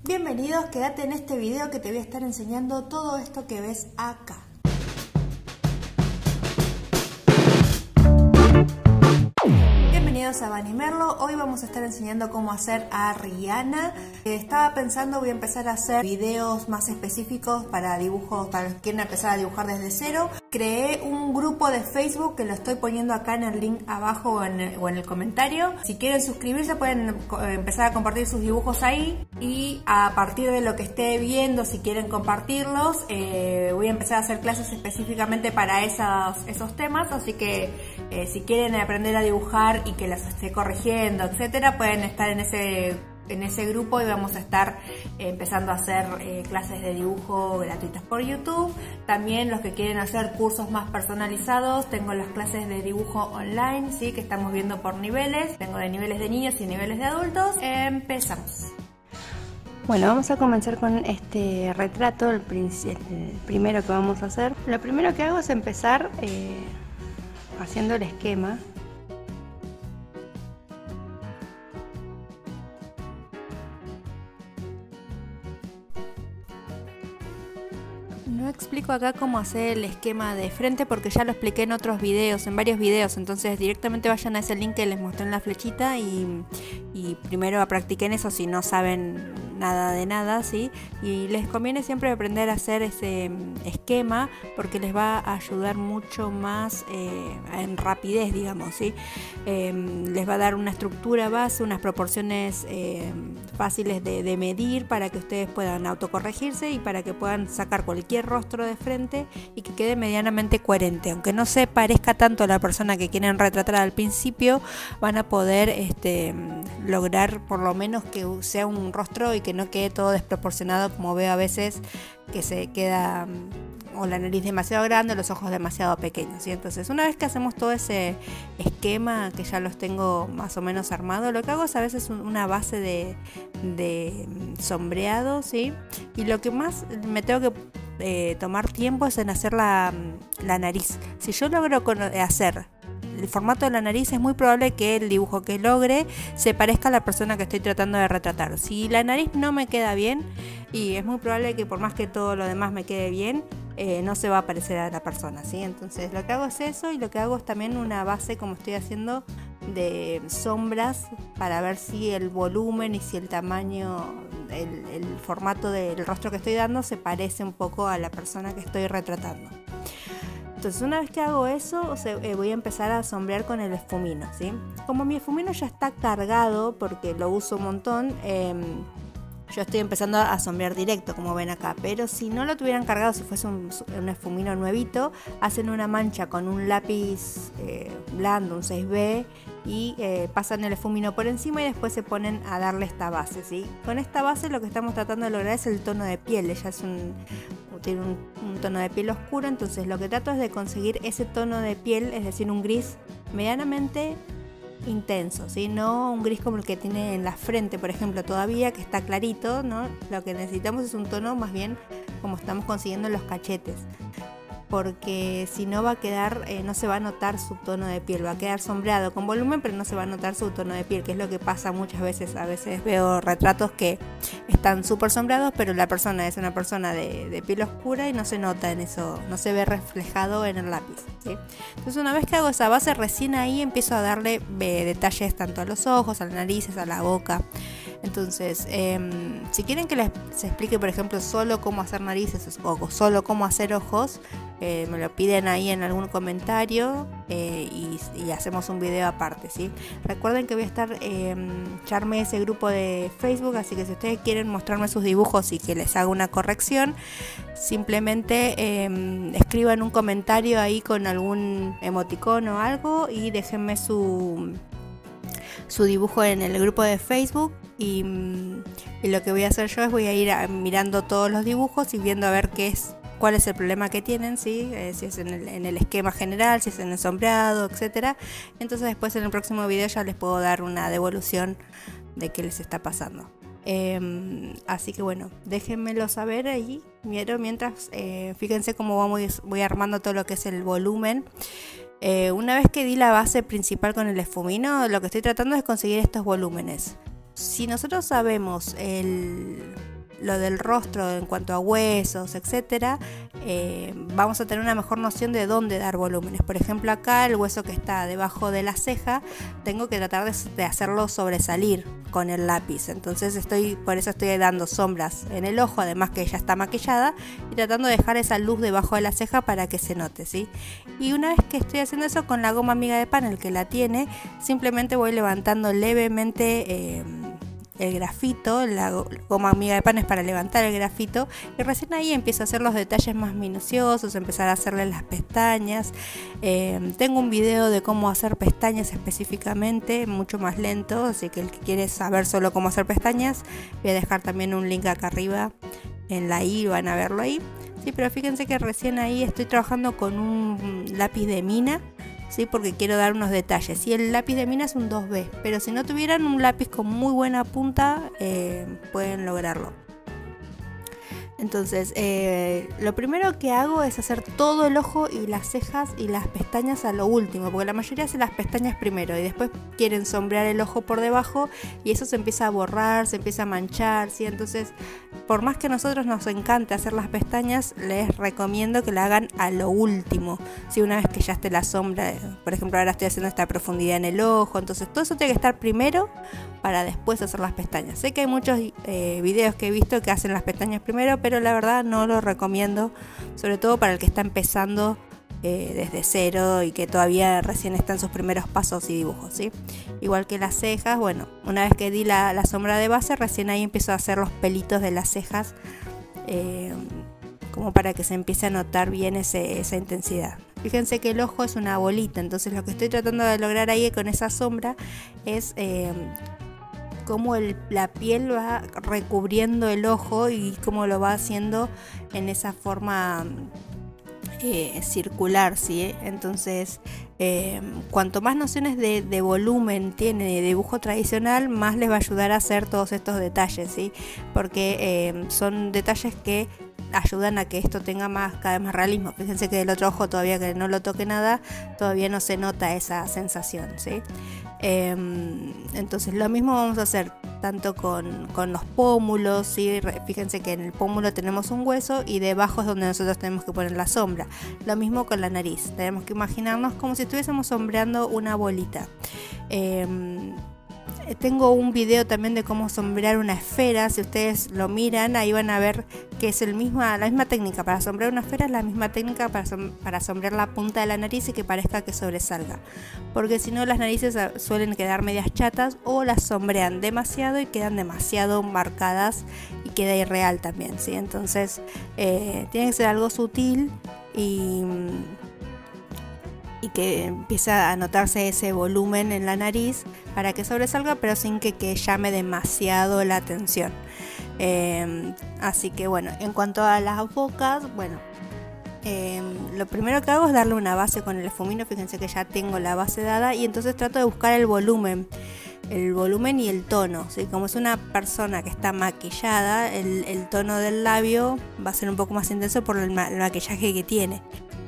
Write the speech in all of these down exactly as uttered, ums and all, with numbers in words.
Bienvenidos, quédate en este video que te voy a estar enseñando todo esto que ves acá. Bienvenidos a Vani Merlo. Hoy vamos a estar enseñando cómo hacer a Rihanna. Eh, estaba pensando, voy a empezar a hacer videos más específicos para dibujos, para los que quieren empezar a dibujar desde cero. Creé un grupo de Facebook que lo estoy poniendo acá en el link abajo o en el, o en el comentario. Si quieren suscribirse pueden empezar a compartir sus dibujos ahí, y a partir de lo que esté viendo, si quieren compartirlos, eh, voy a empezar a hacer clases específicamente para esos, esos temas. Así que eh, si quieren aprender a dibujar y que las esté corrigiendo, etcétera, pueden estar en ese en ese grupo, y vamos a estar eh, empezando a hacer eh, clases de dibujo gratuitas por YouTube. También los que quieren hacer cursos más personalizados, tengo las clases de dibujo online, ¿sí? Que estamos viendo por niveles. Tengo de niveles de niños y niveles de adultos. Empezamos. Bueno, vamos a comenzar con este retrato, el, el primero que vamos a hacer. Lo primero que hago es empezar eh, haciendo el esquema. No explico acá cómo hacer el esquema de frente porque ya lo expliqué en otros videos, en varios videos. Entonces directamente vayan a ese link que les mostré en la flechita y, y primero practiquen eso si no saben nada de nada, ¿sí? Y les conviene siempre aprender a hacer ese esquema porque les va a ayudar mucho más eh, en rapidez, digamos, ¿sí? Eh, les va a dar una estructura base, unas proporciones eh, fáciles de, de medir para que ustedes puedan autocorregirse y para que puedan sacar cualquier rostro de frente y que quede medianamente coherente. Aunque no se parezca tanto a la persona que quieren retratar al principio, van a poder este, lograr por lo menos que sea un rostro y que no quede todo desproporcionado, como veo a veces que se queda o la nariz demasiado grande o los ojos demasiado pequeños, ¿sí? Entonces, una vez que hacemos todo ese esquema, que ya los tengo más o menos armados, lo que hago es a veces una base de, de sombreado, ¿sí? Y lo que más me tengo que eh, tomar tiempo es en hacer la, la nariz. Si yo logro hacer el formato de la nariz, es muy probable que el dibujo que logre se parezca a la persona que estoy tratando de retratar. Si la nariz no me queda bien, y es muy probable que por más que todo lo demás me quede bien, eh, no se va a parecer a la persona, ¿sí? Entonces lo que hago es eso, y lo que hago es también una base, como estoy haciendo, de sombras para ver si el volumen y si el tamaño, el, el formato del rostro que estoy dando se parece un poco a la persona que estoy retratando. Entonces, una vez que hago eso, o sea, eh, voy a empezar a sombrear con el esfumino, ¿sí? Como mi esfumino ya está cargado, porque lo uso un montón, eh, yo estoy empezando a sombrear directo, como ven acá. Pero si no lo tuvieran cargado, si fuese un, un esfumino nuevito, hacen una mancha con un lápiz eh, blando, un seis B, y eh, pasan el esfumino por encima y después se ponen a darle esta base, ¿sí? Con esta base lo que estamos tratando de lograr es el tono de piel. Ella es un... tiene un, un tono de piel oscuro, entonces lo que trato es de conseguir ese tono de piel, es decir, un gris medianamente intenso, ¿sí? No un gris como el que tiene en la frente, por ejemplo, todavía, que está clarito, ¿no? Lo que necesitamos es un tono más bien como estamos consiguiendo en los cachetes, porque si no va a quedar, eh, no se va a notar su tono de piel, va a quedar sombreado con volumen, pero no se va a notar su tono de piel, que es lo que pasa muchas veces. A veces veo retratos que están súper sombreados, pero la persona es una persona de, de piel oscura y no se nota en eso, no se ve reflejado en el lápiz, ¿sí? Entonces, una vez que hago esa base, recién ahí empiezo a darle eh, detalles tanto a los ojos, a las narices, a la boca. Entonces, eh, si quieren que les se explique, por ejemplo, solo cómo hacer narices o solo cómo hacer ojos, eh, me lo piden ahí en algún comentario, eh, y, y hacemos un video aparte, ¿sí? Recuerden que voy a estar eh, echarme ese grupo de Facebook, así que si ustedes quieren mostrarme sus dibujos y que les haga una corrección, simplemente eh, escriban un comentario ahí con algún emoticono o algo y déjenme su... su dibujo en el grupo de Facebook, y, y lo que voy a hacer yo es voy a ir a, mirando todos los dibujos y viendo a ver qué es, cuál es el problema que tienen, ¿sí? Eh, si es en el, en el esquema general, si es en el sombreado, etcétera. Entonces después en el próximo video ya les puedo dar una devolución de qué les está pasando. Eh, así que bueno, déjenmelo saber ahí. Mientras, eh, fíjense cómo vamos, voy armando todo lo que es el volumen. Eh, una vez que di la base principal con el esfumino, lo que estoy tratando es conseguir estos volúmenes. Si nosotros sabemos el, lo del rostro en cuanto a huesos, etcétera, eh, vamos a tener una mejor noción de dónde dar volúmenes. Por ejemplo, acá el hueso que está debajo de la ceja, tengo que tratar de, de hacerlo sobresalir con el lápiz. Entonces estoy, por eso estoy dando sombras en el ojo, además que ella está maquillada, y tratando de dejar esa luz debajo de la ceja para que se note, ¿sí? Y una vez que estoy haciendo eso con la goma amiga de pan, el que la tiene, simplemente voy levantando levemente eh, el grafito. La goma amiga de pan es para levantar el grafito, y recién ahí empiezo a hacer los detalles más minuciosos, empezar a hacerle las pestañas. Eh, tengo un video de cómo hacer pestañas específicamente, mucho más lento, así que el que quiere saber solo cómo hacer pestañas, voy a dejar también un link acá arriba en la i, van a verlo ahí. Sí, pero fíjense que recién ahí estoy trabajando con un lápiz de mina, ¿sí? Porque quiero dar unos detalles. Y el lápiz de mina es un dos B, pero si no tuvieran un lápiz con muy buena punta, eh, pueden lograrlo. Entonces, eh, lo primero que hago es hacer todo el ojo y las cejas y las pestañas a lo último, porque la mayoría hace las pestañas primero y después quieren sombrear el ojo por debajo, y eso se empieza a borrar, se empieza a manchar, ¿sí? Entonces, por más que a nosotros nos encante hacer las pestañas, les recomiendo que la hagan a lo último, ¿sí? Una vez que ya esté la sombra, por ejemplo, ahora estoy haciendo esta profundidad en el ojo, entonces todo eso tiene que estar primero para después hacer las pestañas. Sé que hay muchos eh, videos que he visto que hacen las pestañas primero, pero pero la verdad no lo recomiendo, sobre todo para el que está empezando eh, desde cero y que todavía recién está en sus primeros pasos y dibujos, ¿sí? Igual que las cejas, bueno, una vez que di la, la sombra de base, recién ahí empiezo a hacer los pelitos de las cejas, eh, como para que se empiece a notar bien ese, esa intensidad. Fíjense que el ojo es una bolita, entonces lo que estoy tratando de lograr ahí con esa sombra es Eh, cómo el, la piel va recubriendo el ojo y cómo lo va haciendo en esa forma eh, circular, ¿sí? Entonces, eh, cuanto más nociones de, de volumen tiene de dibujo tradicional, más les va a ayudar a hacer todos estos detalles, ¿sí? Porque eh, son detalles que ayudan a que esto tenga más, cada vez más realismo. Fíjense que del otro ojo, todavía que no lo toque nada, todavía no se nota esa sensación, ¿sí? Eh, entonces lo mismo vamos a hacer tanto con, con los pómulos, ¿sí? Fíjense que en el pómulo tenemos un hueso y debajo es donde nosotros tenemos que poner la sombra. Lo mismo con la nariz, tenemos que imaginarnos como si estuviésemos sombreando una bolita. Eh, Tengo un video también de cómo sombrear una esfera. Si ustedes lo miran, ahí van a ver que es el misma, la misma técnica para sombrear una esfera, es la misma técnica para, som para sombrear la punta de la nariz y que parezca que sobresalga, porque si no las narices suelen quedar medias chatas o las sombrean demasiado y quedan demasiado marcadas y queda irreal también, ¿sí? Entonces eh, tiene que ser algo sutil y y que empieza a notarse ese volumen en la nariz para que sobresalga, pero sin que, que llame demasiado la atención. Eh, así que bueno, en cuanto a las bocas, bueno, eh, lo primero que hago es darle una base con el esfumino. Fíjense que ya tengo la base dada y entonces trato de buscar el volumen, el volumen y el tono, ¿sí? Como es una persona que está maquillada, el, el tono del labio va a ser un poco más intenso por el, ma el maquillaje que tiene.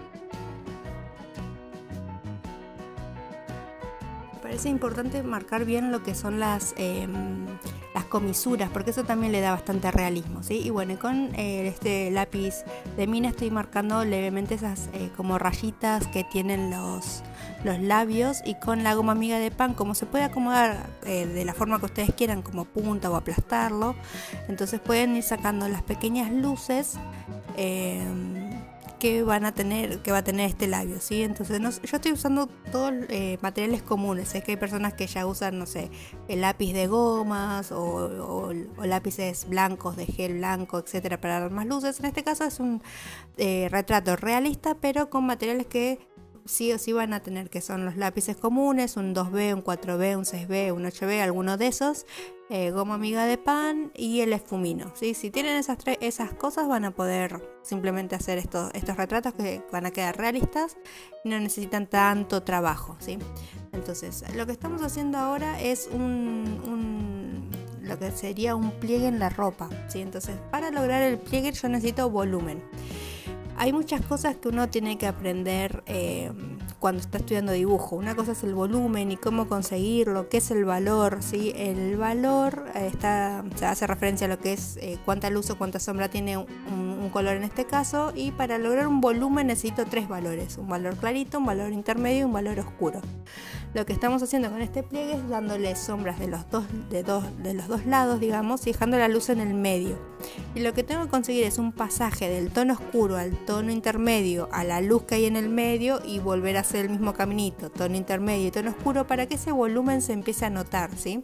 Es importante marcar bien lo que son las, eh, las comisuras, porque eso también le da bastante realismo, ¿sí? Y bueno, con eh, este lápiz de mina estoy marcando levemente esas eh, como rayitas que tienen los, los labios, y con la goma amiga de pan, como se puede acomodar eh, de la forma que ustedes quieran, como punta o aplastarlo, entonces pueden ir sacando las pequeñas luces eh, que van a tener, que va a tener este labio, ¿sí? Entonces no, yo estoy usando todos eh, materiales comunes. Es que hay personas que ya usan, no sé, el lápiz de gomas o, o, o lápices blancos de gel blanco, etcétera, para dar más luces. En este caso es un eh, retrato realista, pero con materiales que sí o sí van a tener, que son los lápices comunes, un dos B, un cuatro B, un seis B, un ocho B, alguno de esos, eh, goma amiga de pan y el esfumino, ¿sí? Si tienen esas, tres, esas cosas van a poder simplemente hacer estos, estos retratos que van a quedar realistas y no necesitan tanto trabajo, ¿sí? Entonces lo que estamos haciendo ahora es un, un lo que sería un pliegue en la ropa, ¿sí? Entonces para lograr el pliegue yo necesito volumen. Hay muchas cosas que uno tiene que aprender eh, cuando está estudiando dibujo. Una cosa es el volumen y cómo conseguirlo, qué es el valor, ¿sí? El valor eh, está, se hace referencia a lo que es eh, cuánta luz o cuánta sombra tiene un, un color en este caso, y para lograr un volumen necesito tres valores: un valor clarito, un valor intermedio y un valor oscuro. Lo que estamos haciendo con este pliegue es dándole sombras de los dos, de dos, de los dos lados, digamos, y dejando la luz en el medio. Y lo que tengo que conseguir es un pasaje del tono oscuro al tono intermedio, a la luz que hay en el medio, y volver a hacer el mismo caminito, tono intermedio y tono oscuro, para que ese volumen se empiece a notar, ¿sí?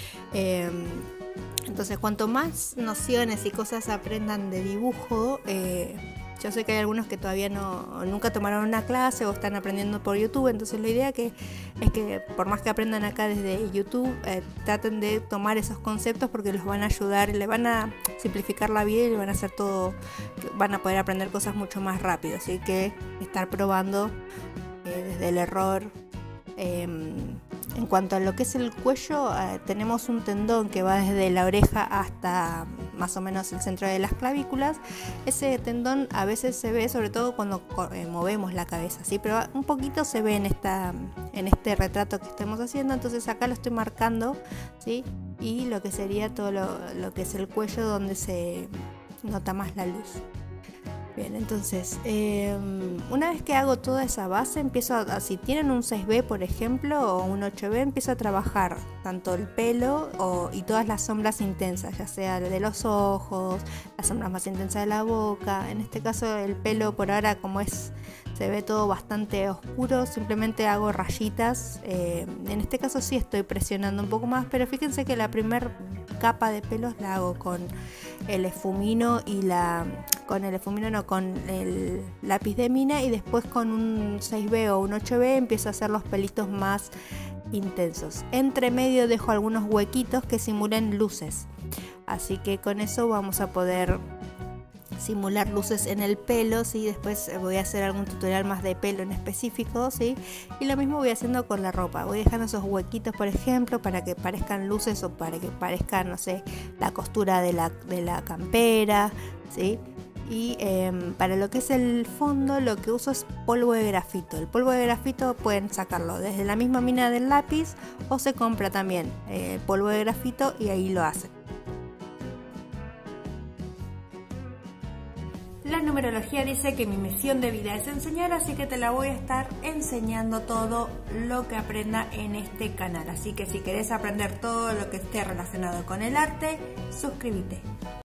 Eh, entonces, cuanto más nociones y cosas aprendan de dibujo, eh, yo sé que hay algunos que todavía no, nunca tomaron una clase o están aprendiendo por YouTube, entonces la idea que, es que por más que aprendan acá desde YouTube, eh, traten de tomar esos conceptos porque los van a ayudar, le van a simplificar la vida y le van a hacer todo, van a poder aprender cosas mucho más rápido. Así que estar probando eh, desde el error. Eh, en cuanto a lo que es el cuello, eh, tenemos un tendón que va desde la oreja hasta más o menos el centro de las clavículas. Ese tendón a veces se ve, sobre todo cuando eh, movemos la cabeza, ¿sí? Pero un poquito se ve en, esta, en este retrato que estamos haciendo. Entonces acá lo estoy marcando, ¿sí? Y lo que sería todo lo, lo que es el cuello, donde se nota más la luz. Bien, entonces eh, una vez que hago toda esa base, empiezo a, si tienen un seis B por ejemplo o un ocho B, empiezo a trabajar tanto el pelo o, y todas las sombras intensas, ya sea de los ojos, las sombras más intensas de la boca. En este caso el pelo, por ahora, como es, se ve todo bastante oscuro, simplemente hago rayitas. Eh, en este caso sí estoy presionando un poco más, pero fíjense que la primer capa de pelos la hago con el efumino y la con el efumino no con el lápiz de mina, y después con un seis B o un ocho B empiezo a hacer los pelitos más intensos. Entre medio dejo algunos huequitos que simulen luces, así que con eso vamos a poder simular luces en el pelo, ¿sí? Después voy a hacer algún tutorial más de pelo en específico, ¿sí? Y lo mismo voy haciendo con la ropa, voy dejando esos huequitos, por ejemplo, para que parezcan luces o para que parezcan, no sé, la costura de la, de la campera, ¿sí? Y eh, para lo que es el fondo, lo que uso es polvo de grafito. El polvo de grafito pueden sacarlo desde la misma mina del lápiz, o se compra también eh, polvo de grafito y ahí lo hacen. La numerología dice que mi misión de vida es enseñar, así que te la voy a estar enseñando todo lo que aprenda en este canal. Así que si querés aprender todo lo que esté relacionado con el arte, suscríbete.